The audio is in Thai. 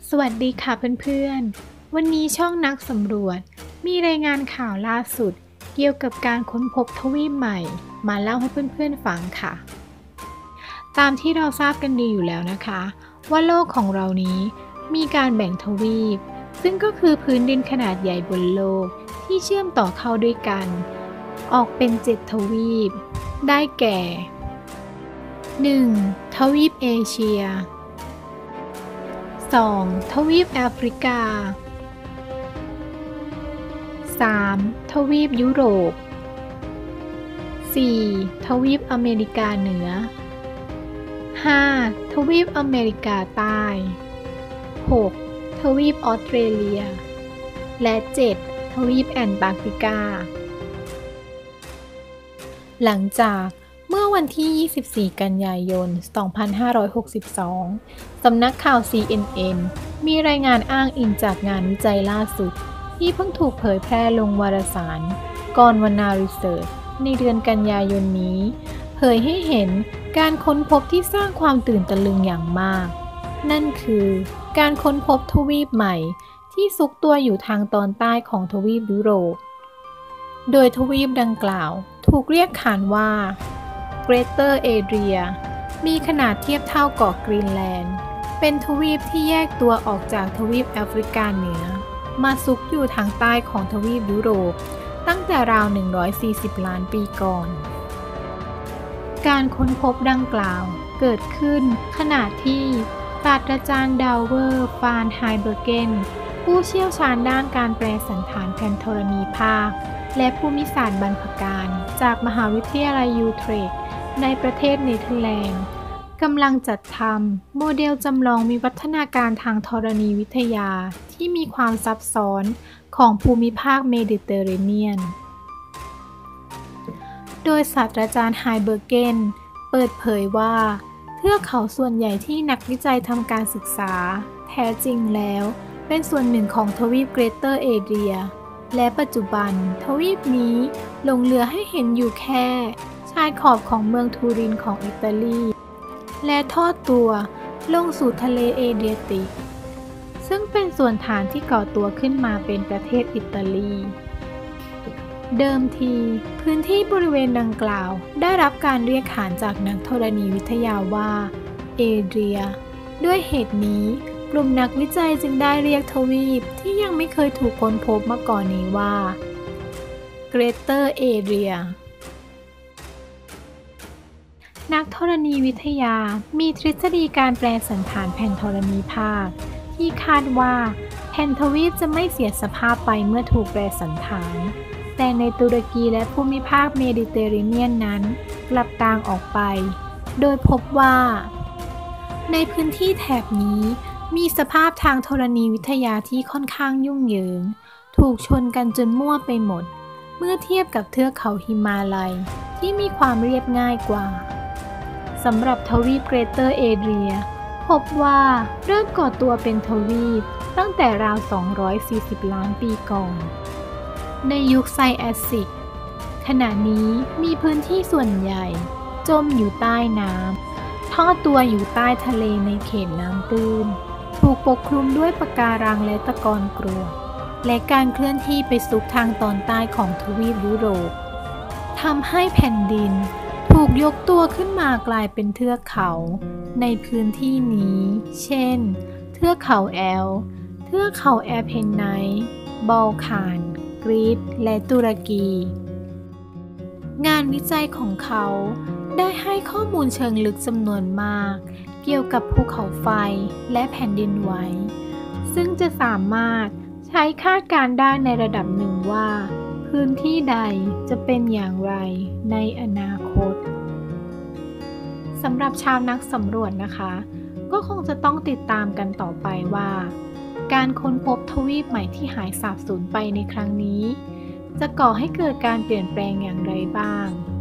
สวัสดีค่ะเพื่อนๆ วันนี้ช่องนักสำรวจมีรายงานข่าวล่าสุดเกี่ยวกับการค้นพบทวีปใหม่มาเล่าให้เพื่อนๆฟังค่ะ ตามที่เราทราบกันดีอยู่แล้วนะคะว่าโลกของเรานี้มีการแบ่งทวีปซึ่งก็คือพื้นดินขนาดใหญ่บนโลกที่เชื่อมต่อเข้าด้วยกันออกเป็น7ทวีปได้แก่ 1. ทวีปเอเชีย 2. ทวีปแอฟริกา 3. ทวีปยุโรป 4. ทวีปอเมริกาเหนือ 5. ทวีปอเมริกาใต้ 6. ทวีปออสเตรเลีย และ 7. ทวีปแอนตาร์กติกา หลังจากเมื่อวันที่ 24 กันยายน 2562 สำนักข่าว CNN มีรายงานอ้างอิงจากงานวิจัยล่าสุดที่เพิ่งถูกเผยแพร่ลงวารสารกรวนารีเสิร์ชในเดือนกันยายนนี้ เผยให้เห็นการค้นพบที่สร้างความตื่นตะลึงอย่างมาก นั่นคือการค้นพบทวีปใหม่ที่ซุกตัวอยู่ทางตอนใต้ของทวีปยุโรป โดยทวีปดังกล่าวถูกเรียกขานว่าGreater Adria มีขนาดเทียบเท่าเกาะกรีนแลนด์เป็นทวีปที่แยกตัวออกจากทวีปแอฟริกาเหนือมาซุกอยู่ทางใต้ของทวีปยุโรปตั้งแต่ราว140ล้านปีก่อนการค้นพบดังกล่าวเกิดขึ้นขณะที่ศาสตราจารย์ดาวเวอร์ฟานไฮเบอร์เกนผู้เชี่ยวชาญด้านการแปลสันฐานแผ่นธรณีภาคและภูมิศาสตร์บรรพการจากมหาวิทยาลัยยูเทรคต์ในประเทศเนเธอร์แลนด์กำลังจัดทำโมเดลจำลองวิวัฒนาการทางธรณีวิทยาที่มีความซับซ้อนของภูมิภาคเมดิเตอร์เรเนียนโดยศาสตราจารย์ไฮเบอร์เกนเปิดเผยว่าเทือกเขาส่วนใหญ่ที่นักวิจัยทำการศึกษาแท้จริงแล้วเป็นส่วนหนึ่งของทวีปเกรเตอร์เอเดียและปัจจุบันทวีปนี้หลงเหลือให้เห็นอยู่แค่ชายขอบของเมืองทูรินของอิตาลีและทอดตัวลงสู่ทะเลเอเดรียติกซึ่งเป็นส่วนฐานที่ก่อตัวขึ้นมาเป็นประเทศอิตาลีเดิมทีพื้นที่บริเวณดังกล่าวได้รับการเรียกขานจากนักธรณีวิทยาว่าเอเดรียด้วยเหตุนี้กลุ่มนักวิจัยจึงได้เรียกทวีปที่ยังไม่เคยถูกค้นพบมาก่อนนี้ว่า Greater Adria นักธรณีวิทยามีทฤษฎีการแปลสันฐานแผ่นธรณีภาคที่คาดว่าแผ่นทวีปจะไม่เสียสภาพไปเมื่อถูกแปลสันฐานแต่ในตุรกีและภูมิภาคเมดิเตอร์เรเนียนนั้นกลับต่างออกไปโดยพบว่าในพื้นที่แถบนี้มีสภาพทางธรณีวิทยาที่ค่อนข้างยุ่งเหยิงถูกชนกันจนมั่วไปหมดเมื่อเทียบกับเทือกเขาหิมาลัยที่มีความเรียบง่ายกว่าสำหรับทวีปเกรเตอร์เอเดรียพบว่าเริ่มก่อตัวเป็นทวีปตั้งแต่ราว240ล้านปีก่อนในยุคไซแอสซิกขณะนี้มีพื้นที่ส่วนใหญ่จมอยู่ใต้น้ำทอดตัวอยู่ใต้ทะเลในเขตน้ำตื้นถูกปกคลุมด้วยปะการังและตะกอนกรวดและการเคลื่อนที่ไปซุกทางตอนใต้ของทวีปยุโรปทำให้แผ่นดินถูกยกตัวขึ้นมากลายเป็นเทือกเขาในพื้นที่นี้เช่นเทือกเขาแอลป์เทือกเขาแอเพนไนต์บัลข่านกรีซและตุรกีงานวิจัยของเขาได้ให้ข้อมูลเชิงลึกจำนวนมากเกี่ยวกับภูเขาไฟและแผ่นดินไหวซึ่งจะสามารถใช้คาดการณ์ได้ในระดับหนึ่งว่าพื้นที่ใดจะเป็นอย่างไรในอนาคตสำหรับชาวนักสำรวจนะคะก็คงจะต้องติดตามกันต่อไปว่าการค้นพบทวีปใหม่ที่หายสาบสูญไปในครั้งนี้จะก่อให้เกิดการเปลี่ยนแปลงอย่างไรบ้าง